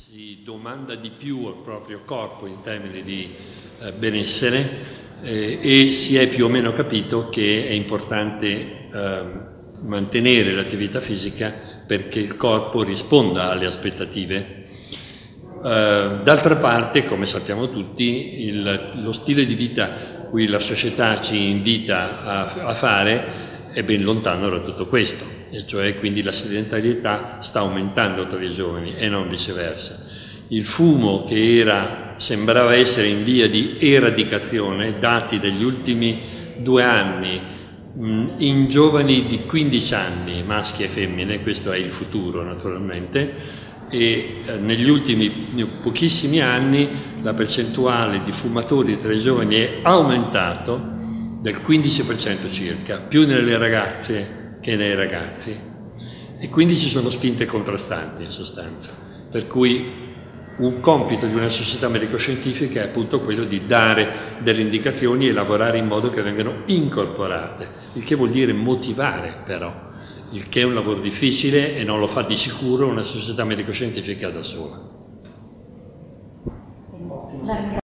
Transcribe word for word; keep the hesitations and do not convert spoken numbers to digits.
si domanda di più al proprio corpo in termini di eh, benessere eh, e si è più o meno capito che è importante eh, mantenere l'attività fisica perché il corpo risponda alle aspettative. Uh, d'altra parte, come sappiamo tutti, il, lo stile di vita cui la società ci invita a, a fare è ben lontano da tutto questo, e cioè quindi la sedentarietà sta aumentando tra i giovani e non viceversa. Il fumo, che era, sembrava essere in via di eradicazione, dati degli ultimi due anni, mh, in giovani di quindici anni, maschi e femmine, questo è il futuro naturalmente, e negli ultimi pochissimi anni la percentuale di fumatori tra i giovani è aumentato del quindici per cento circa, più nelle ragazze che nei ragazzi, e quindi ci sono spinte contrastanti in sostanza, per cui un compito di una società medico-scientifica è appunto quello di dare delle indicazioni e lavorare in modo che vengano incorporate, il che vuol dire motivare però, il che è un lavoro difficile e non lo fa di sicuro una società medico-scientifica da sola.